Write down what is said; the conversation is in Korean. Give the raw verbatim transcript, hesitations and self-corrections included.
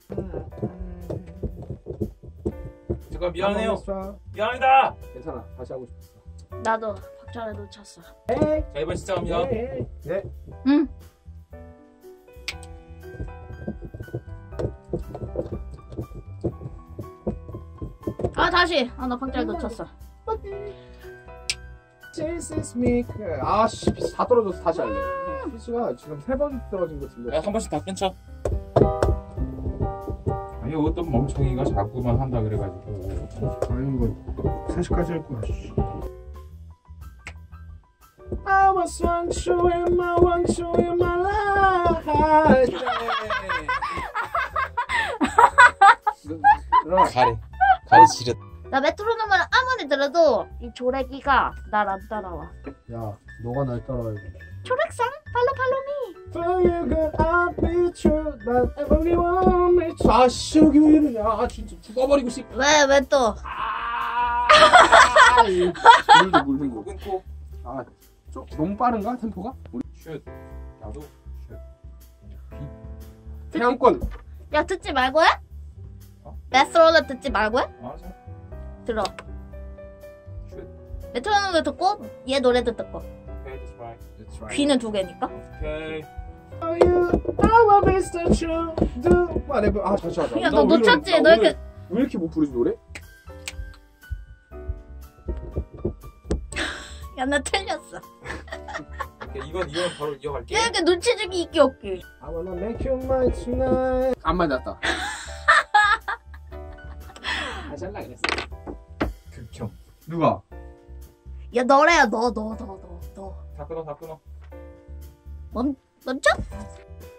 제가 미안해요. 미안합니다. 괜찮아. 다시 하고 싶었어. 나도 박자를 놓쳤어. 자, 이번 시작합니다. 네. 응. 아 다시. 아 나 박자를 놓쳤어. This is me. 아씨 피스 다 떨어졌어. 다시 할래. 피스가 지금 세 번 떨어진 거 들려. 야, 한 번씩 다 끊쳐. 아니 어떤 멍청이가 자꾸만 한다 그래가지고. 아니 이거 세 시까지 할 거야. I was want you in my want you in my life. 가래. 가래 지렸. 나 메트로놈을 아무리 들어도 이 조래기가 날 안 따라와. 야, 너가 날 따라야 돼. 초록상 팔로 팔로미. For you good I'll be true, not everyone me. 아씨 여기 왜 이러냐? 아 진짜 죽어버리고 싶. 왜 왜 또? 아, 물도 물 흘리고. 끊고. 아, 좀 너무 빠른가 템포가? 우리 슛. 나도 슛. 태양권. 야 듣지 말고 해? 어? 메트로놈 듣지 말고 해? 알았어. 들어. 슛. 메트로놈도 듣고 얘 노래도 듣고. 오케이, that's right. That's right. 귀는 두 개니까. 오케이. For you, I will be so true. Do whatever. 아 다시 하자. 야 나 너 오늘- 놓쳤지? 나 너 오늘 이렇게 왜 이렇게 못 부르지 노래? 야 나 틀렸어. 오케이, 이건 이건 바로 이어갈게. 야 이렇게 눈치 주기 있기 없기. I wanna make you mine tonight. 안 맞았다. 다시 할라 그랬어. 극혐. 누가? 야 너래야 너 너 너 너 너. 다 끊어, 다 끊어. 멈 멈춰?